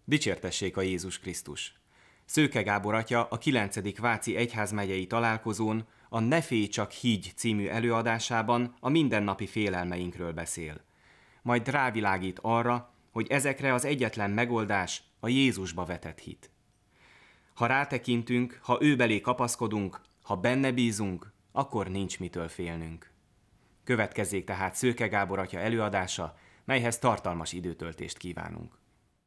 Dicsértessék a Jézus Krisztus! Szőke Gábor atya a 9. Váci Egyházmegyei Találkozón a Ne félj csak higgy című előadásában a mindennapi félelmeinkről beszél. Majd rávilágít arra, hogy ezekre az egyetlen megoldás a Jézusba vetett hit. Ha rátekintünk, ha ő belé kapaszkodunk, ha benne bízunk, akkor nincs mitől félnünk. Következzék tehát Szőke Gábor atya előadása, melyhez tartalmas időtöltést kívánunk.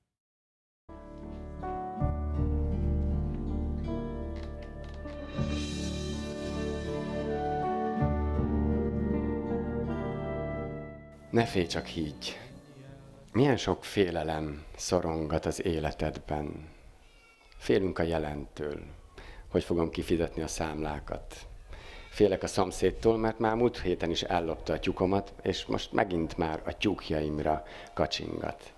Ne félj, csak higgy! Milyen sok félelem szorongat az életedben. Félünk a jelentől, hogy fogom kifizetni a számlákat. Félek a szomszédtól, mert már múlt héten is ellopta a tyúkomat, és most megint már a tyúkjaimra kacsingat.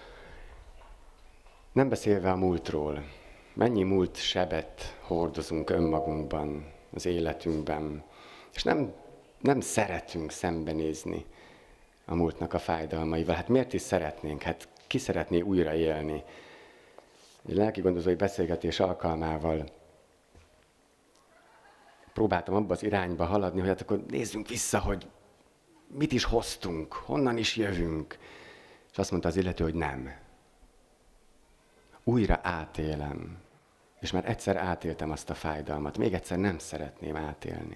Nem beszélve a múltról, mennyi múlt sebet hordozunk önmagunkban, az életünkben, és nem szeretünk szembenézni a múltnak a fájdalmaival. Hát miért is szeretnénk? Hát ki szeretné újra élni? Egy lelkigondozói beszélgetés alkalmával próbáltam abba az irányba haladni, hogy hát akkor nézzünk vissza, hogy mit is hoztunk, honnan is jövünk. És azt mondta az illető, hogy nem. Újra átélem. És már egyszer átéltem azt a fájdalmat. Még egyszer nem szeretném átélni.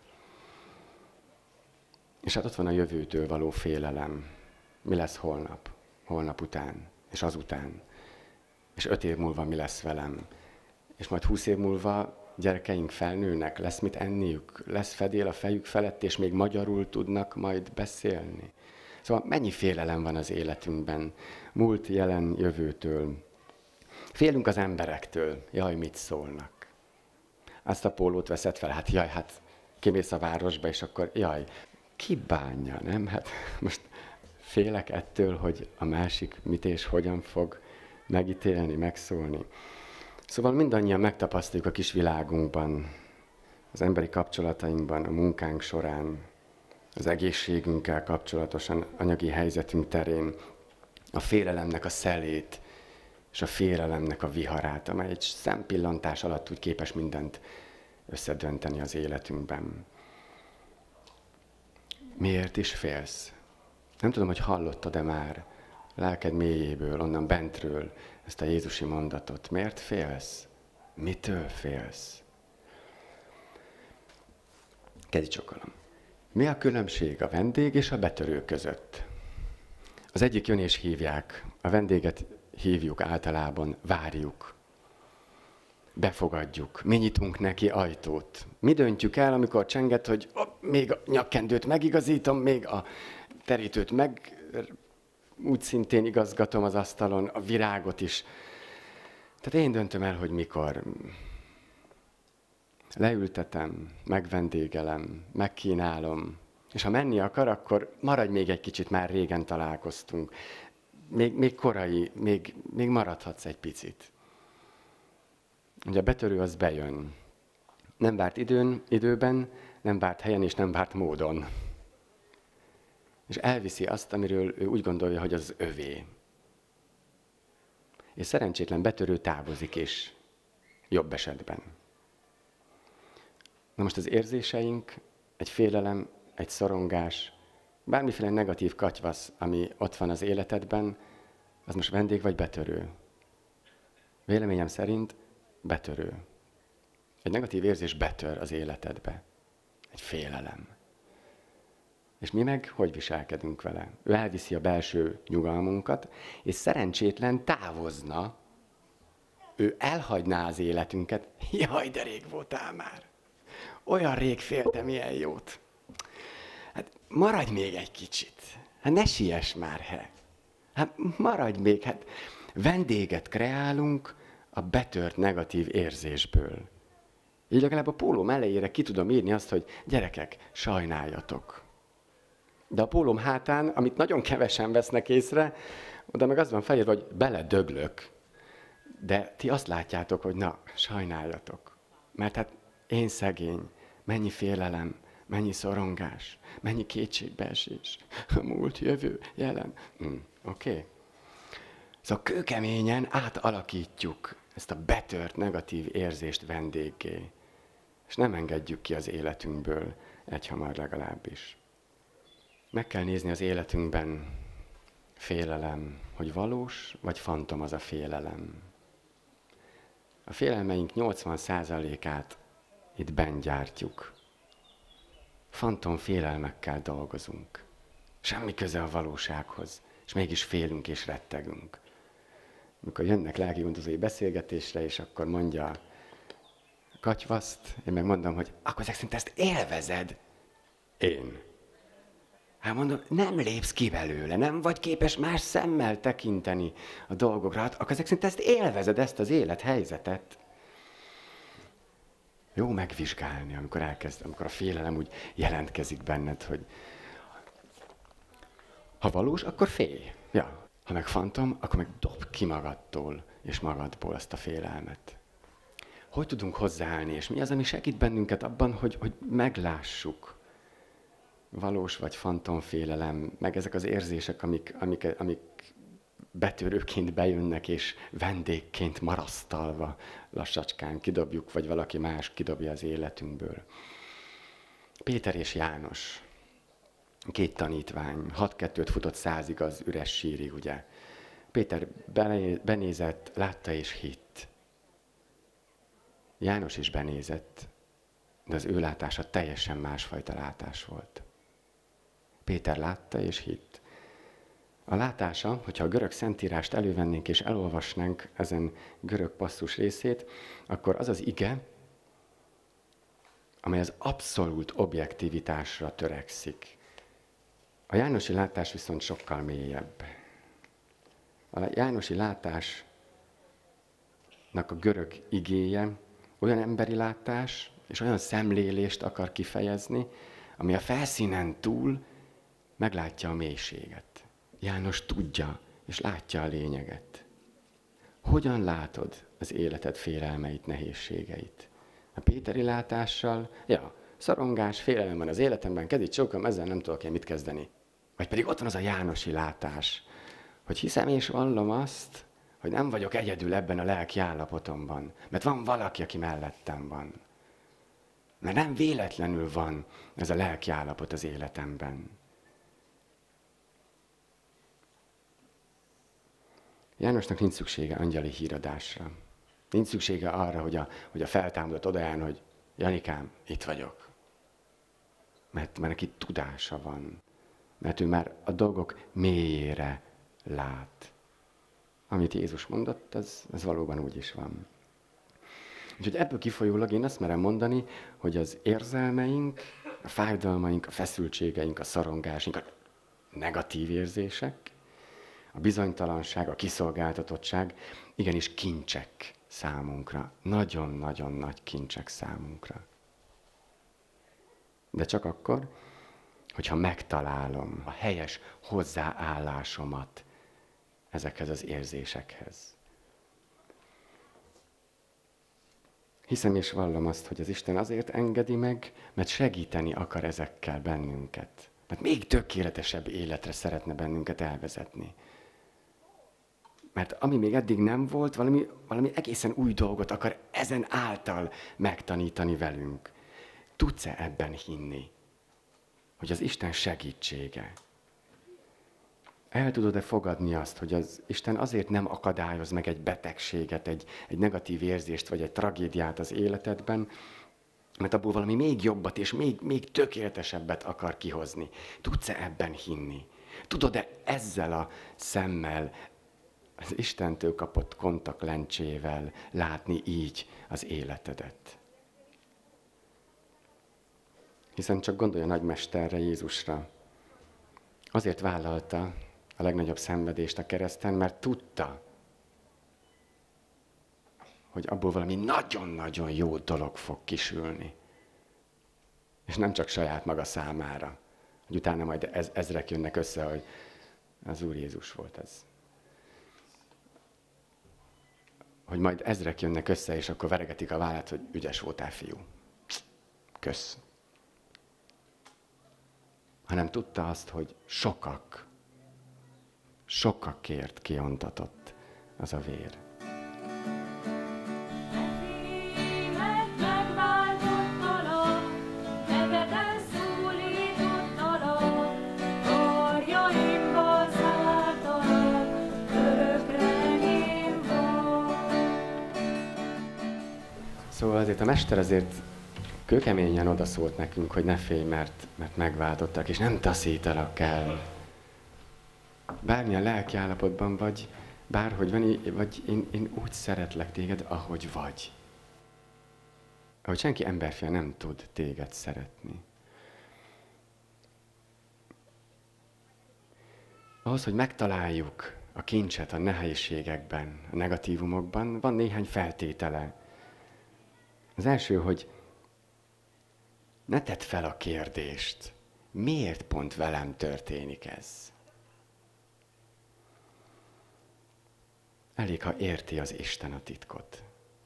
És hát ott van a jövőtől való félelem. Mi lesz holnap, holnap után, és azután. És 5 év múlva mi lesz velem. És majd 20 év múlva gyerekeink felnőnek, lesz mit enniük, lesz fedél a fejük felett, és még magyarul tudnak majd beszélni. Szóval mennyi félelem van az életünkben, múlt, jelen, jövőtől. Félünk az emberektől, jaj, mit szólnak. Azt a pólót veszed fel, hát kimész a városba, és akkor jaj, ki bánja, nem? Hát most félek ettől, hogy a másik mit és hogyan fog megítélni, megszólni. Szóval mindannyian megtapasztaljuk a kis világunkban, az emberi kapcsolatainkban, a munkánk során, az egészségünkkel kapcsolatosan, anyagi helyzetünk terén, a félelemnek a szelét, és a félelemnek a viharát, amely egy szempillantás alatt úgy képes mindent összedönteni az életünkben. Miért is félsz? Nem tudom, hogy hallottad-e már lelked mélyéből, onnan bentről ezt a jézusi mondatot. Miért félsz? Mitől félsz? Kezi csokolom. Mi a különbség a vendég és a betörő között? Az egyik jön és hívják, a vendéget hívjuk általában, várjuk. Befogadjuk, mi nyitunk neki ajtót. Mi döntjük el, amikor csenget, hogy még a nyakkendőt megigazítom, még a terítőt úgy szintén igazgatom az asztalon, a virágot is. Tehát én döntöm el, hogy mikor. Leültetem, megvendégelem, megkínálom. És ha menni akar, akkor maradj még egy kicsit, már régen találkoztunk. Még korai, még maradhatsz egy picit. Ugye a betörő az bejön. Nem várt időben, nem várt helyen és nem várt módon. És elviszi azt, amiről ő úgy gondolja, hogy az övé. És szerencsétlen betörő távozik is, jobb esetben. Na most az érzéseink, egy félelem, egy szorongás, bármiféle negatív katyvasz, ami ott van az életedben, az most vendég vagy betörő? Véleményem szerint betörő. Egy negatív érzés betör az életedbe. Egy félelem. És mi meg hogy viselkedünk vele? Ő elviszi a belső nyugalmunkat, és szerencsétlen távozna, ő elhagyná az életünket. Jaj, de rég voltál már! Olyan rég féltem ilyen jót. Hát maradj még egy kicsit. Hát ne siess már, Hát maradj még, hát vendéget kreálunk a betört negatív érzésből. Így legalább a pólóm elejére ki tudom írni azt, hogy gyerekek, sajnáljatok. De a pólóm hátán, amit nagyon kevesen vesznek észre, oda meg az van felírva, hogy beledöglök. De ti azt látjátok, hogy na, sajnáljatok. Mert hát én szegény, mennyi félelem, mennyi szorongás, mennyi kétségbeesés, a múlt, jövő, jelen. Oké. Szóval kőkeményen átalakítjuk ezt a betört negatív érzést vendéggé, és nem engedjük ki az életünkből, egyhamar legalábbis. Meg kell nézni az életünkben félelem, hogy valós vagy fantom az a félelem. A félelmeink 80%-át itt benn gyártjuk. Fantom félelmekkel dolgozunk. Semmi köze a valósághoz, és mégis félünk és rettegünk. Amikor jönnek lelkigondozói beszélgetésre, és akkor mondja Katyvaszt, én meg mondom, hogy akkor ezek szerint ezt élvezed. Én. Hát mondom, nem lépsz ki belőle, nem vagy képes más szemmel tekinteni a dolgokra, hát akkor ezek szerint ezt élvezed, ezt az élethelyzetet. Jó megvizsgálni, amikor a félelem úgy jelentkezik benned, hogy ha valós, akkor félj. Ja. Ha meg fantom, akkor meg dob ki magadtól és magadból azt a félelmet. Hogy tudunk hozzáállni, és mi az, ami segít bennünket abban, hogy meglássuk valós vagy fantom félelem, meg ezek az érzések, amik betörőként bejönnek, és vendégként marasztalva lassacskán kidobjuk, vagy valaki más kidobja az életünkből. Péter és János, 2 tanítvány, 6-2-t futott 100-ig az üres sírig, ugye. Péter benézett, látta és hitt. János is benézett, de az ő látása teljesen másfajta látás volt. Péter látta és hitt. A látása, hogyha a görög szentírást elővennénk és elolvasnánk ezen görög passzus részét, akkor az az ige, amely az abszolút objektivitásra törekszik. A jánosi látás viszont sokkal mélyebb. A jánosi látásnak a görög igéje olyan emberi látás és olyan szemlélést akar kifejezni, ami a felszínen túl meglátja a mélységet. János tudja és látja a lényeget. Hogyan látod az életed félelmeit, nehézségeit? A péteri látással, szorongás, félelem van az életemben, kezit csókom, ezzel nem tudok én mit kezdeni. Vagy pedig ott van az a jánosi látás, hogy hiszem és vallom azt, hogy nem vagyok egyedül ebben a lelki állapotomban, mert van valaki, aki mellettem van. Mert nem véletlenül van ez a lelki állapot az életemben. Jánosnak nincs szüksége angyali híradásra. Nincs szüksége arra, hogy a feltámadott odaján, hogy Janikám, itt vagyok. Mert neki tudása van. Mert ő már a dolgok mélyére lát. Amit Jézus mondott, az valóban úgy is van. Úgyhogy ebből kifolyólag én azt merem mondani, hogy az érzelmeink, a fájdalmaink, a feszültségeink, a szorongásunk, a negatív érzések, a bizonytalanság, a kiszolgáltatottság igenis kincsek számunkra. Nagyon-nagyon nagy kincsek számunkra. De csak akkor, hogyha megtalálom a helyes hozzáállásomat ezekhez az érzésekhez. Hiszem és vallom azt, hogy az Isten azért engedi meg, mert segíteni akar ezekkel bennünket. Mert még tökéletesebb életre szeretne bennünket elvezetni. Mert ami még eddig nem volt, valami egészen új dolgot akar ezen által megtanítani velünk. Tudsz-e ebben hinni, hogy az Isten segítsége? El tudod-e fogadni azt, hogy az Isten azért nem akadályoz meg egy betegséget, egy negatív érzést, vagy egy tragédiát az életedben, mert abból valami még jobbat és még tökéletesebbet akar kihozni. Tudsz-e ebben hinni? Tudod-e ezzel a szemmel, az Istentől kapott kontaktlencsével látni így az életedet? Hiszen csak gondolj a nagymesterre, Jézusra. Azért vállalta a legnagyobb szenvedést a kereszten, mert tudta, hogy abból valami nagyon-nagyon jó dolog fog kisülni. És nem csak saját maga számára, hogy utána majd ezrek jönnek össze, hogy az Úr Jézus volt ez. Hogy majd ezrek jönnek össze, és akkor veregetik a vállát, hogy ügyes voltál, fiú. Kösz. Hanem tudta azt, hogy sokakért kiontatott az a vér. Szóval azért a mester azért kőkeményen odaszólt nekünk, hogy ne félj, mert megváltottak, és nem taszítalak el. Bármilyen lelki állapotban vagy, bárhogy van, vagy én úgy szeretlek téged, ahogy vagy. Ahogy senki emberfia nem tud téged szeretni. Ahhoz, hogy megtaláljuk a kincset a nehézségekben, a negatívumokban, van néhány feltétele. Az első, hogy ne tedd fel a kérdést, miért pont velem történik ez? Elég, ha érti az Isten a titkot.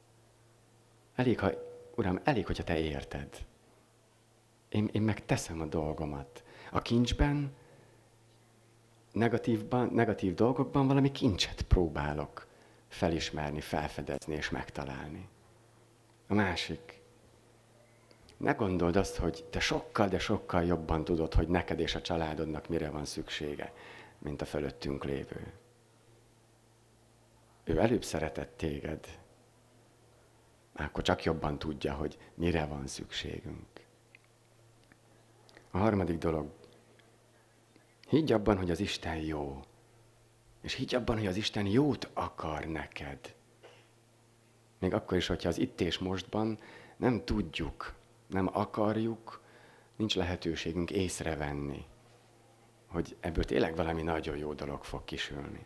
Uram, elég, hogyha te érted. Én meg teszem a dolgomat. A kincsben, negatív dolgokban valami kincset próbálok felismerni, felfedezni és megtalálni. A másik. Ne gondold azt, hogy te sokkal, de sokkal jobban tudod, hogy neked és a családodnak mire van szüksége, mint a fölöttünk lévő. Ő előbb szeretett téged, akkor csak jobban tudja, hogy mire van szükségünk. A harmadik dolog. Higgy abban, hogy az Isten jó. És higgy abban, hogy az Isten jót akar neked. Még akkor is, hogyha az itt és mostban nem tudjuk, nem akarjuk, nincs lehetőségünk észrevenni, hogy ebből tényleg valami nagyon jó dolog fog kisülni.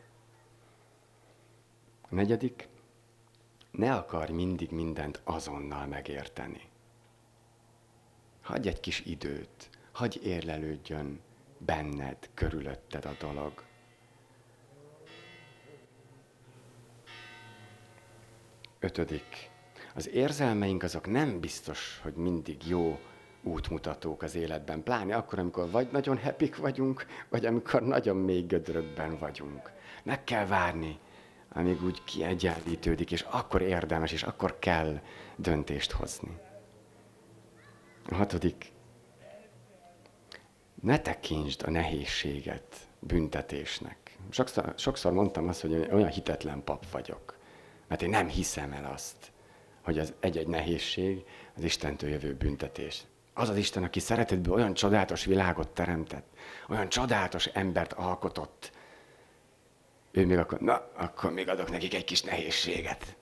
A negyedik, ne akarj mindig mindent azonnal megérteni. Hagyj egy kis időt, hagyj érlelődjön benned, körülötted a dolog. Ötödik, az érzelmeink azok nem biztos, hogy mindig jó útmutatók az életben, pláne akkor, amikor vagy nagyon happyk vagyunk, vagy amikor nagyon mély gödrökben vagyunk. Meg kell várni, amíg úgy kiegyenlítődik, és akkor érdemes, és akkor kell döntést hozni. A hatodik, ne tekintsd a nehézséget büntetésnek. Sokszor mondtam azt, hogy olyan hitetlen pap vagyok, mert én nem hiszem el azt, hogy az egy-egy nehézség az Istentől jövő büntetés. Az az Isten, aki szeretetből olyan csodálatos világot teremtett, olyan csodálatos embert alkotott, ő még akkor még adok nekik egy kis nehézséget.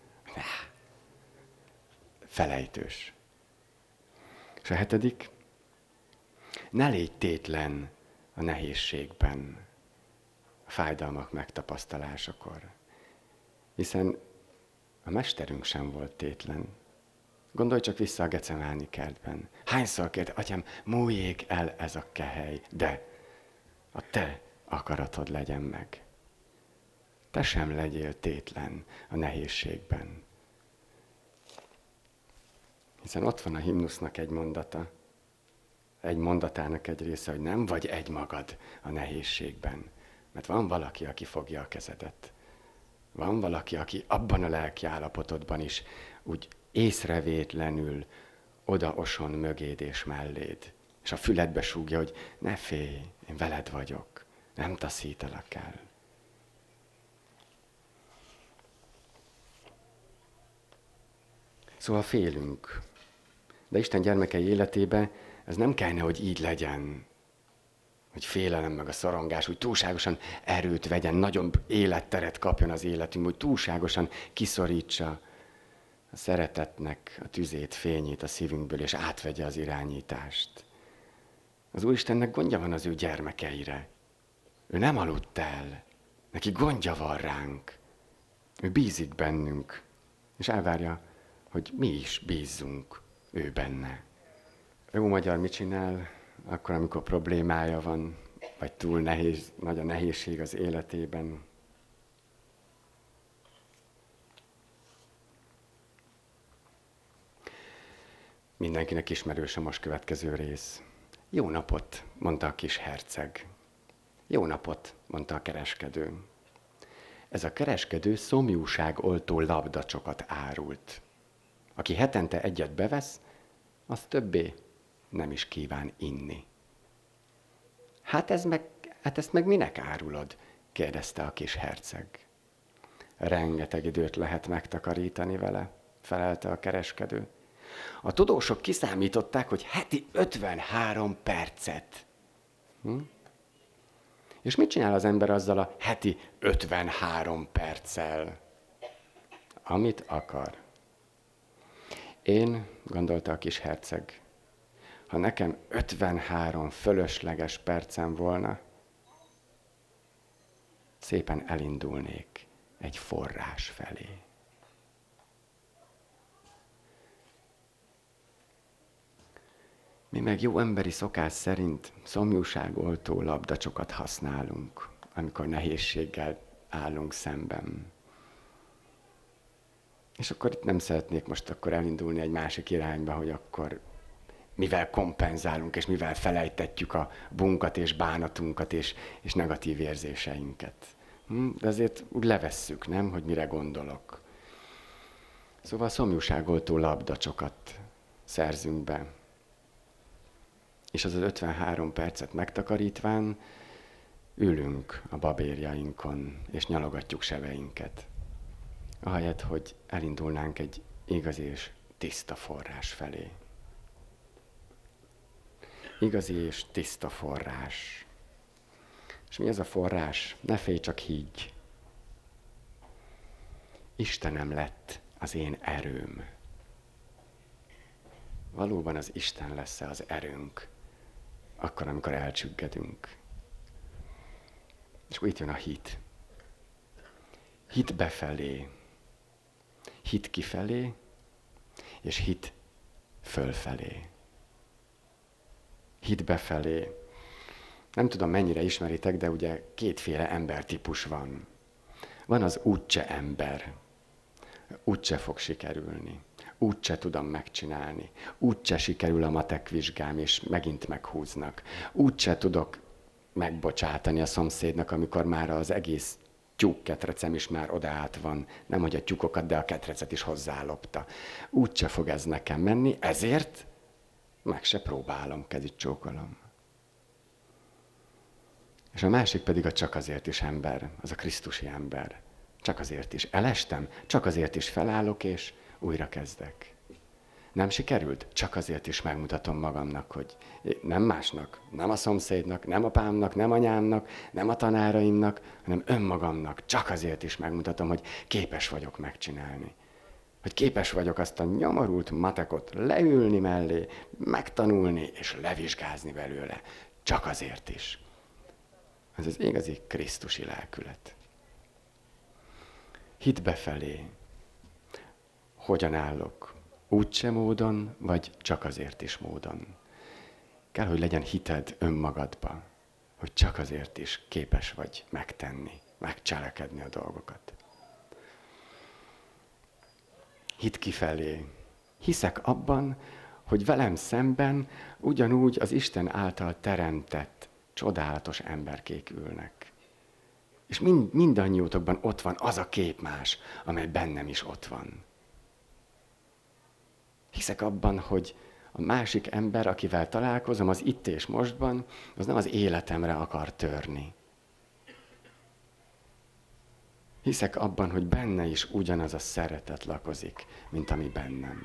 Felejtős. És a hetedik, ne légy tétlen a nehézségben, a fájdalmak megtapasztalásakor. Hiszen a mesterünk sem volt tétlen. Gondolj csak vissza a Gecemáni kertben. Hányszor kérte, Atyám, múljék el ez a kehely, de a te akaratod legyen meg. Te sem legyél tétlen a nehézségben. Hiszen ott van a himnusznak egy mondata, egy mondatának egy része, hogy nem vagy egymagad a nehézségben. Mert van valaki, aki fogja a kezedet. Van valaki, aki abban a lelki állapotodban is úgy észrevétlenül odaoson mögéd és melléd. És a füledbe súgja, hogy ne félj, én veled vagyok, nem taszítalak el. Szóval félünk. De Isten gyermekei életébe ez nem kellene, hogy így legyen. Hogy félelem meg a szorongás, hogy túlságosan erőt vegyen, nagyobb életteret kapjon az életünk, hogy túlságosan kiszorítsa a szeretetnek a tüzét, fényét a szívünkből, és átvegye az irányítást. Az Úristennek gondja van az ő gyermekeire. Ő nem aludt el. Neki gondja van ránk. Ő bízik bennünk, és elvárja, hogy mi is bízzunk ő benne. Jó magyar mit csinál, akkor, amikor problémája van, vagy túl nehéz, nagy a nehézség az életében? Mindenkinek ismerős a most következő rész. Jó napot, mondta a kis herceg. Jó napot, mondta a kereskedő. Ez a kereskedő szomjúságoltó labdacsokat árult. Aki hetente egyet bevesz, az többé nem is kíván inni. Hát ezt meg minek árulod? Kérdezte a kis herceg. Rengeteg időt lehet megtakarítani vele, felelte a kereskedő. A tudósok kiszámították, hogy heti 53 percet. És mit csinál az ember azzal a heti 53 perccel? Amit akar. Én, gondolta a kis herceg, ha nekem 53 fölösleges percem volna, szépen elindulnék egy forrás felé. Mi meg jó emberi szokás szerint szomjúságoltó labdacsokat használunk, amikor nehézséggel állunk szemben. És akkor itt nem szeretnék most akkor elindulni egy másik irányba, hogy akkor mivel kompenzálunk, és mivel felejtetjük a bunkat és bánatunkat és negatív érzéseinket. De azért úgy levesszük, nem, hogy mire gondolok. Szóval szomjúságoltó labdacsokat szerzünk be. És az 53 percet megtakarítván ülünk a babérjainkon, és nyalogatjuk sebeinket. Ahelyett, hogy elindulnánk egy igazi és tiszta forrás felé. Igazi és tiszta forrás. És mi ez a forrás? Ne félj, csak higgy. Istenem lett az én erőm. Valóban az Isten lesz az erőnk, akkor, amikor elcsüggedünk. És akkor itt jön a hit. Hit befelé, hit kifelé, és hit fölfelé. Hit befelé. Nem tudom, mennyire ismeritek, de ugye kétféle embertípus van. Van az úgyse ember. Úgyse fog sikerülni. Úgyse tudom megcsinálni. Úgyse sikerül a matek vizsgám, és megint meghúznak. Úgyse tudok megbocsátani a szomszédnak, amikor már az egész tyúkketrecem is már odaállt van. Nem, hogy a tyúkokat, de a ketrecet is hozzálopta. Úgyse fog ez nekem menni, ezért meg se próbálom, kezit csókolom. És a másik pedig a csak azért is ember, az a krisztusi ember. Csak azért is elestem, csak azért is felállok, és újra kezdek. Nem sikerült? Csak azért is megmutatom magamnak, hogy nem másnak, nem a szomszédnak, nem apámnak, nem anyámnak, nem a tanáraimnak, hanem önmagamnak. Csak azért is megmutatom, hogy képes vagyok megcsinálni. Hogy képes vagyok azt a nyomorult matekot leülni mellé, megtanulni és levizsgázni belőle. Csak azért is. Ez az igazi krisztusi lelkület. Hit befelé. Hogyan állok? Úgyse módon, vagy csak azért is módon? Kell, hogy legyen hited önmagadba, hogy csak azért is képes vagy megtenni, megcselekedni a dolgokat. Hit kifelé. Hiszek abban, hogy velem szemben ugyanúgy az Isten által teremtett csodálatos emberkék ülnek. És mindannyiótokban ott van az a képmás, amely bennem is ott van. Hiszek abban, hogy a másik ember, akivel találkozom, az itt és mostban, az nem az életemre akar törni. Hiszek abban, hogy benne is ugyanaz a szeretet lakozik, mint ami bennem.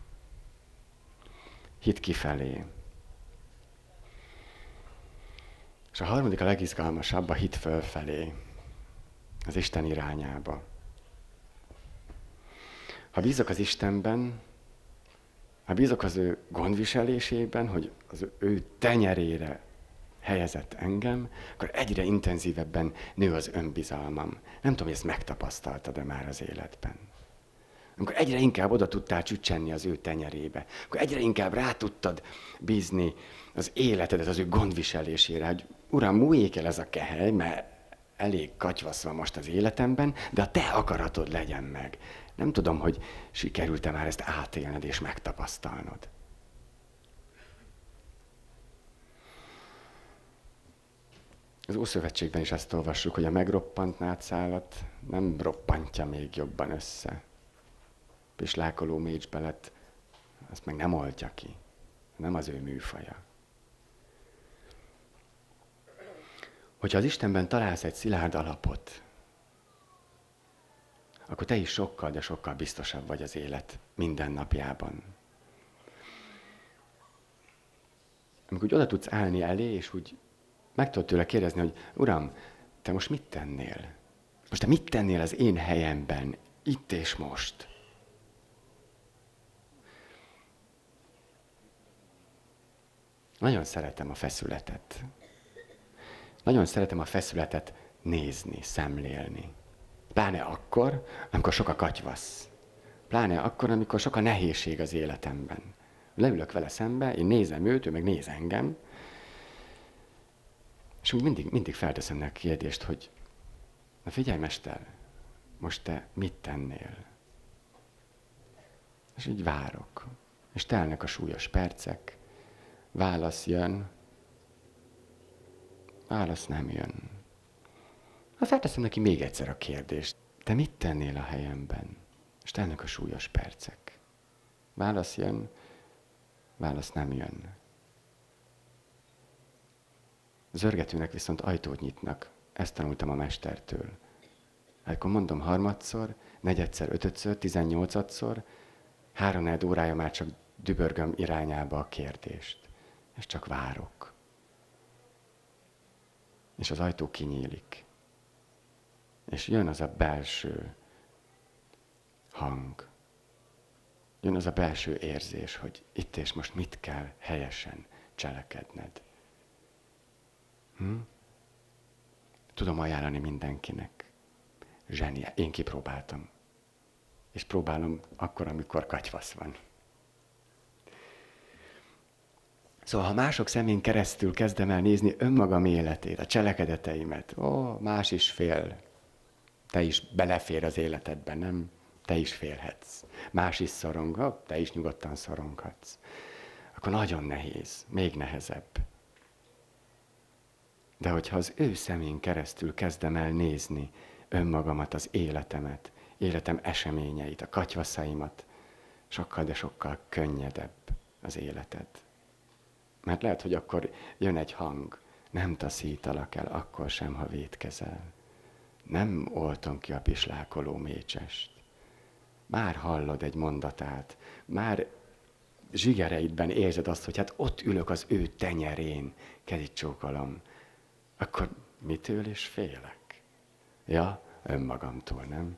Hit kifelé. És a harmadik, a legizgalmasabb, a hit fölfelé, az Isten irányába. Ha bízok az Istenben, ha bízok az ő gondviselésében, hogy az ő tenyerére helyezett engem, akkor egyre intenzívebben nő az önbizalmam. Nem tudom, hogy ezt megtapasztaltad-e már az életben. Amikor egyre inkább oda tudtál csücsenni az ő tenyerébe, akkor egyre inkább rá tudtad bízni az életedet az ő gondviselésére, hogy Uram, múljék el ez a kehely, mert elég katyvasz van most az életemben, de a te akaratod legyen meg. Nem tudom, hogy sikerült-e már ezt átélned és megtapasztalnod. Az Ószövetségben is ezt olvassuk, hogy a megroppant nátszálat nem roppantja még jobban össze. Pislákoló mécsbelet, azt meg nem oldja ki. Nem az ő műfaja. Hogyha az Istenben találsz egy szilárd alapot, akkor te is sokkal, de sokkal biztosabb vagy az élet mindennapjában. Amikor úgy oda tudsz állni elé, és úgy meg tudod tőle kérdezni, hogy Uram, te most mit tennél? Most te mit tennél az én helyemben, itt és most? Nagyon szeretem a feszületet. Nagyon szeretem a feszületet nézni, szemlélni. Pláne akkor, amikor sok a katyvasz. Pláne akkor, amikor sok a nehézség az életemben. Leülök vele szembe, én nézem őt, ő meg néz engem, és úgy mindig felteszem neki a kérdést, hogy na figyelj, mester, most te mit tennél? És így várok. És telnek a súlyos percek, válasz jön, válasz nem jön. Ha felteszem neki még egyszer a kérdést, te mit tennél a helyemben? És telnek a súlyos percek. Válasz jön, válasz nem jön. Zörgetőnek viszont ajtót nyitnak. Ezt tanultam a mestertől. Hát akkor mondom harmadszor, negyedszer, ötödször, 18-szor, 3-4 órája már csak dübörgöm irányába a kérdést. És csak várok. És az ajtó kinyílik. És jön az a belső hang. Jön az a belső érzés, hogy itt és most mit kell helyesen cselekedned. Tudom ajánlani mindenkinek. Zseniál. Én kipróbáltam. És próbálom akkor, amikor katyvasz van. Szóval, ha mások szemén keresztül kezdem el nézni önmagam életét, a cselekedeteimet, más is fél. Te is belefér az életedben, nem? Te is félhetsz. Más is szorong, te is nyugodtan szoronghatsz. Akkor nagyon nehéz, még nehezebb. De hogyha az ő szemén keresztül kezdem el nézni önmagamat, az életemet, életem eseményeit, a katyvaszaimat, sokkal, de sokkal könnyedebb az életed. Mert lehet, hogy akkor jön egy hang, nem taszítalak el, akkor sem, ha vétkezel. Nem oltom ki a pislákoló mécsest. Már hallod egy mondatát, már zsigereidben érzed azt, hogy hát ott ülök az ő tenyerén, kezit csókolom. Akkor mitől is félek? Ja, önmagamtól, nem?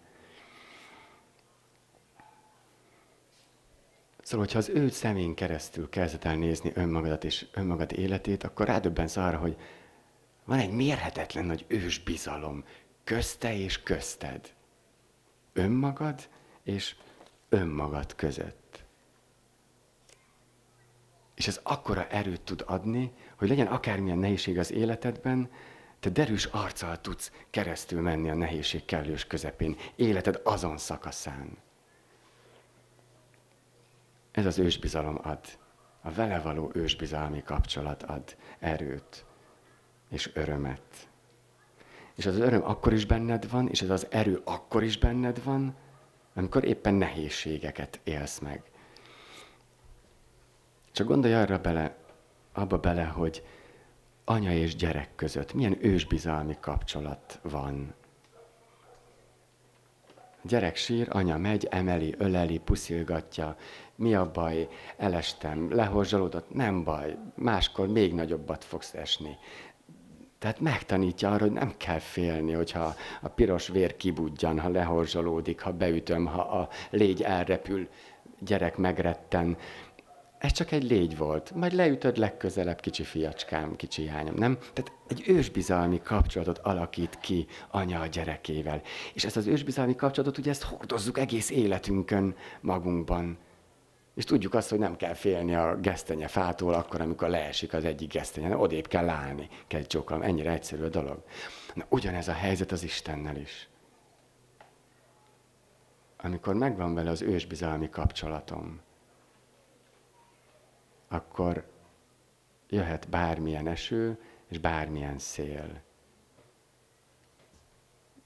Szóval, hogyha az ő szemén keresztül kezded el nézni önmagadat és önmagad életét, akkor rádöbbensz arra, hogy van egy mérhetetlen nagy ősbizalom közte és közted. Önmagad és önmagad között. És ez akkora erőt tud adni, hogy legyen akármilyen nehézség az életedben, te derűs arccal tudsz keresztül menni a nehézség kellős közepén, életed azon szakaszán. Ez az ősbizalom ad, a vele való ősbizalmi kapcsolat ad erőt és örömet. És az öröm akkor is benned van, és ez az erő akkor is benned van, amikor éppen nehézségeket élsz meg. Csak gondolj abba bele, hogy anya és gyerek között milyen ősbizalmi kapcsolat van. A gyerek sír, anya megy, emeli, öleli, puszilgatja. Mi a baj? Elestem, lehorzsolódott? Nem baj, máskor még nagyobbat fogsz esni. Tehát megtanítja arra, hogy nem kell félni, hogyha a piros vér kibudjan, ha lehorzsolódik, ha beütöm, ha a légy elrepül, gyerek megretten. Ez csak egy légy volt. Majd leütöd legközelebb, kicsi fiacskám, kicsi lányom, nem? Tehát egy ősbizalmi kapcsolatot alakít ki anya a gyerekével. És ezt az ősbizalmi kapcsolatot, ugye ezt hordozzuk egész életünkön magunkban. És tudjuk azt, hogy nem kell félni a gesztenyefától akkor, amikor leesik az egyik gesztenye. Odébb kell állni, kell csókolom. Ennyire egyszerű a dolog. Na, ugyanez a helyzet az Istennel is. Amikor megvan vele az ősbizalmi kapcsolatom, akkor jöhet bármilyen eső és bármilyen szél.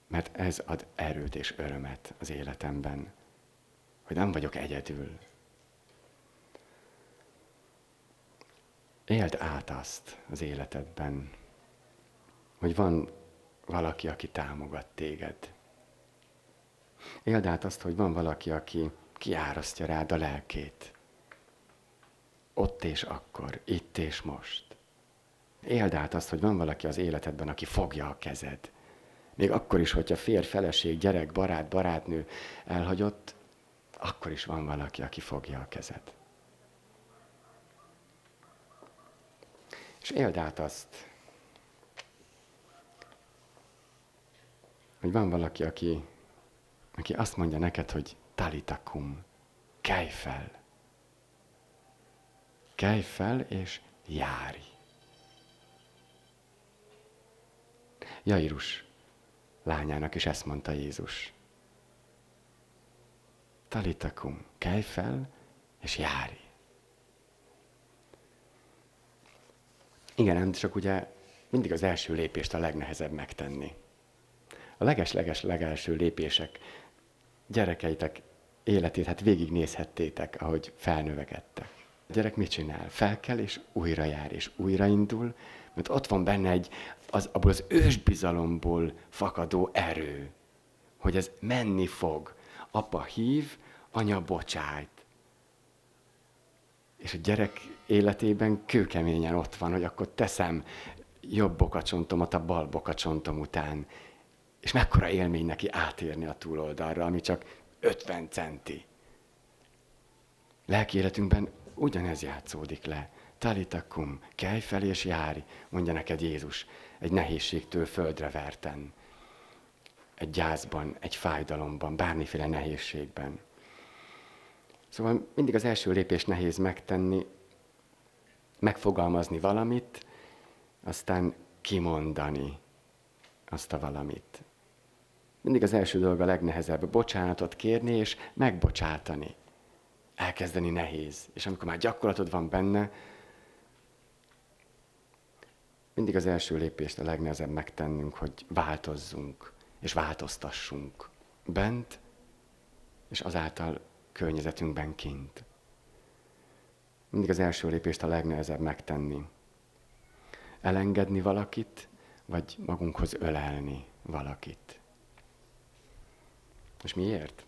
Mert ez ad erőt és örömet az életemben, hogy nem vagyok egyedül. Éld át azt az életedben, hogy van valaki, aki támogat téged. Éld át azt, hogy van valaki, aki kiárasztja rád a lelkét. Ott és akkor, itt és most. Éld át azt, hogy van valaki az életedben, aki fogja a kezed. Még akkor is, hogyha férj, feleség, gyerek, barát, barátnő elhagyott, akkor is van valaki, aki fogja a kezed. És éld át azt, hogy van valaki, aki azt mondja neked, hogy Talita kum, kelj fel. Kelj fel és járj. Jairus lányának is ezt mondta Jézus. Talita kum, kelj fel és járj. Igen, csak ugye mindig az első lépést a legnehezebb megtenni. A legelső lépések, gyerekeitek életét, hát végignézhettétek, ahogy felnövekedtek. A gyerek mit csinál? Felkel és újra jár, és újraindul, mert ott van benne abból az ősbizalomból fakadó erő, hogy ez menni fog. Apa hív, anya bocsájt. És a gyerek életében kőkeményen ott van, hogy akkor teszem jobb bokacsontomat a bal bokacsontom után. És mekkora élmény neki átérni a túloldalra, ami csak 50 centi. Lelki életünkben ugyanez játszódik le. Talita kum, kelj fel és járj, mondja neked Jézus, egy nehézségtől földre verten. Egy gyászban, egy fájdalomban, bármiféle nehézségben. Szóval mindig az első lépés nehéz megtenni, megfogalmazni valamit, aztán kimondani azt a valamit. Mindig az első dolog a legnehezebb, bocsánatot kérni és megbocsátani. Elkezdeni nehéz. És amikor már gyakorlatod van benne, mindig az első lépést a legnehezebb megtennünk, hogy változzunk és változtassunk bent, és azáltal környezetünkben kint. Mindig az első lépést a legnehezebb megtenni. Elengedni valakit, vagy magunkhoz ölelni valakit. És miért?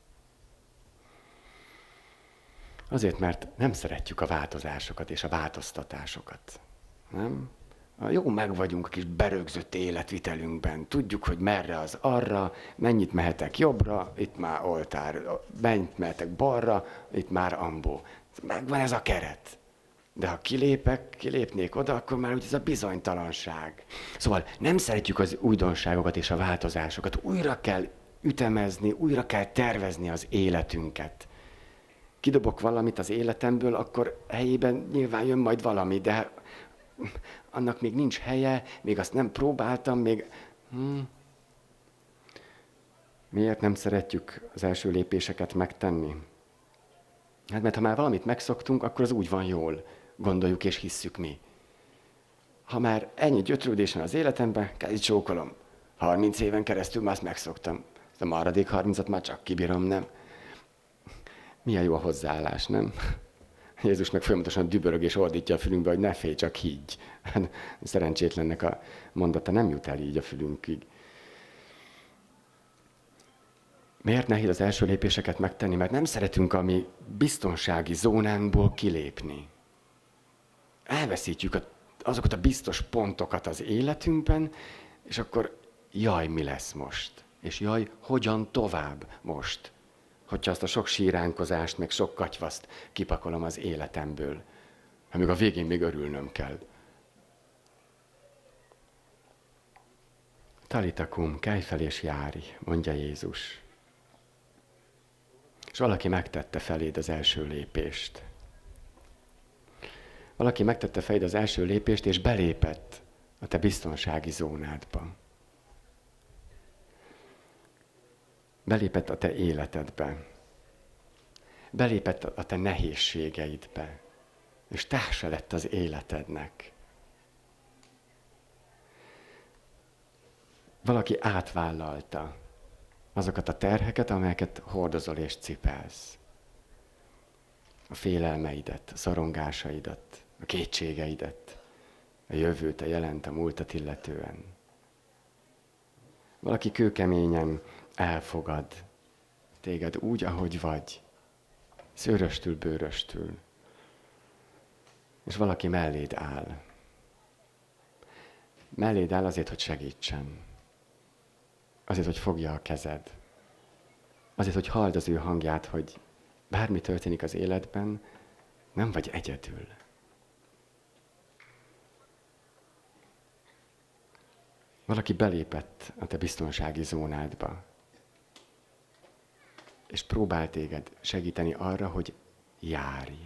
Azért, mert nem szeretjük a változásokat és a változtatásokat. Nem? Jó meg vagyunk a kis berögzött életvitelünkben. Tudjuk, hogy merre az arra, mennyit mehetek jobbra, itt már oltár, mennyit mehetek balra, itt már ambó. Megvan ez a keret. De ha kilépnék oda, akkor már úgy ez a bizonytalanság. Szóval nem szeretjük az újdonságokat és a változásokat. Újra kell ütemezni, újra kell tervezni az életünket. Kidobok valamit az életemből, akkor helyében nyilván jön majd valami, de annak még nincs helye, még azt nem próbáltam, még... Miért nem szeretjük az első lépéseket megtenni? Hát mert ha már valamit megszoktunk, akkor az úgy van jól, gondoljuk és hisszük mi. Ha már ennyi gyötrődés van az életemben, kezdj csókolom. 30 éven keresztül már azt megszoktam. A maradék 30-at már csak kibírom, nem? Milyen jó a hozzáállás, nem? Jézus meg folyamatosan dübörög és ordítja a fülünkbe, hogy ne félj, csak higgy. Szerencsétlennek a mondata nem jut el így a fülünkig. Miért nehéz az első lépéseket megtenni? Mert nem szeretünk a mi biztonsági zónánkból kilépni. Elveszítjük azokat a biztos pontokat az életünkben, és akkor jaj, mi lesz most? És jaj, hogyan tovább most? Hogyha azt a sok síránkozást, meg sok katyvaszt kipakolom az életemből, amíg a végén még örülnöm kell. Talita kum, kelj fel és járj, mondja Jézus. És valaki megtette feléd az első lépést. Valaki megtette feléd az első lépést, és belépett a te biztonsági zónádba. Belépett a te életedbe. Belépett a te nehézségeidbe. És társa lett az életednek. Valaki átvállalta azokat a terheket, amelyeket hordozol és cipelsz. A félelmeidet, a szorongásaidat, a kétségeidet, a jövőt, a jelent, a múltat illetően. Valaki kőkeményen elfogad téged úgy, ahogy vagy, szőröstül, bőröstül, és valaki melléd áll. Melléd áll azért, hogy segítsen. Azért, hogy fogja a kezed. Azért, hogy halld az ő hangját, hogy bármi történik az életben, nem vagy egyedül. Valaki belépett a te biztonsági zónádba, és próbál téged segíteni arra, hogy járj.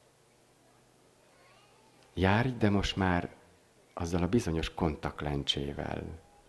Járj, de most már azzal a bizonyos kontaktlencsével.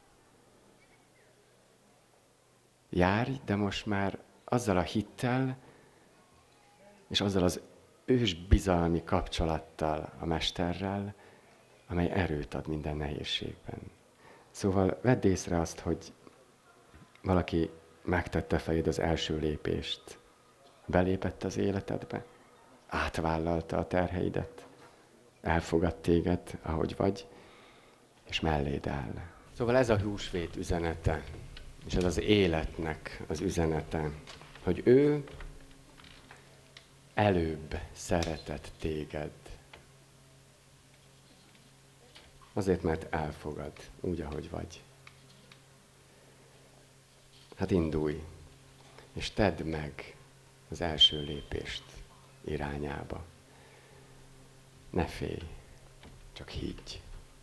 Járj, de most már azzal a hittel, és azzal az ős bizalmi kapcsolattal a Mesterrel, amely erőt ad minden nehézségben. Szóval vedd észre azt, hogy valaki megtette fejed az első lépést. Belépett az életedbe, átvállalta a terheidet, elfogad téged, ahogy vagy, és melléd áll. Szóval ez a húsvét üzenete, és ez az életnek az üzenete, hogy ő előbb szeretett téged. Azért, mert elfogad, úgy, ahogy vagy. Hát indulj, és tedd meg az első lépést irányába. Ne félj, csak higgy.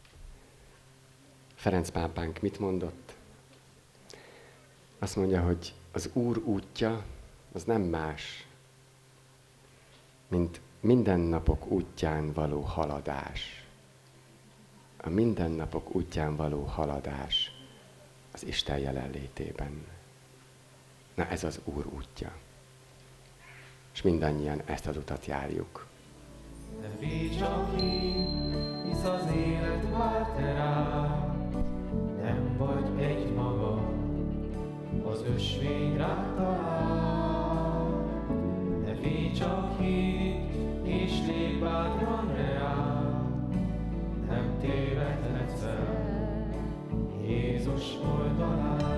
Ferenc pápánk mit mondott? Azt mondja, hogy az Úr útja az nem más, mint mindennapok útján való haladás. A mindennapok útján való haladás az Isten jelenlétében. Na ez az Úr útja. És mindannyian ezt az utat járjuk. Ne félj csak én, hisz az élet vár te rád, nem vagy egymaga, az ösvény rád talál. Ne félj csak higgy, és lépj bátran reál, nem tévedhetsz el Jézus oldalán.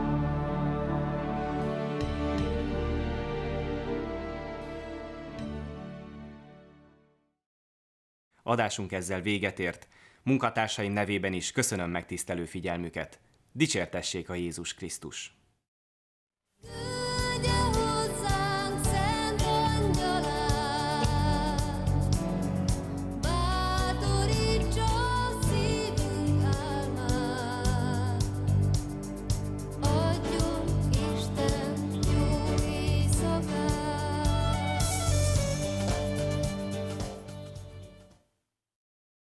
Adásunk ezzel véget ért. Munkatársaim nevében is köszönöm megtisztelő figyelmüket. Dicsértessék a Jézus Krisztus!